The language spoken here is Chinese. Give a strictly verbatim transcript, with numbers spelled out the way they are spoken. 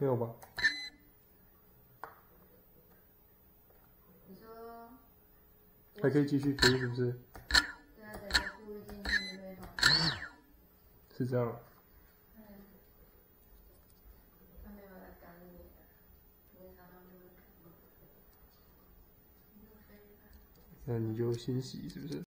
没有吧？ 你说还可以继续飞是不是？ 对啊，整个步入进去就会好。 是这样。 嗯，他没有来赶你的，你常常就会赶你。你就飞吧。 那你就先洗是不是？